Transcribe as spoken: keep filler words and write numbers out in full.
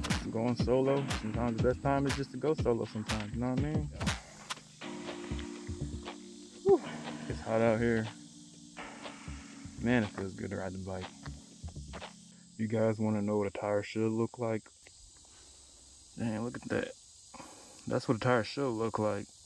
going solo. Sometimes the best time is just to go solo sometimes, you know what I mean? Whew, it's hot out here. Man, it feels good to ride the bike. You guys want to know what a tire should look like? Dang, look at that. That's what a tire should look like.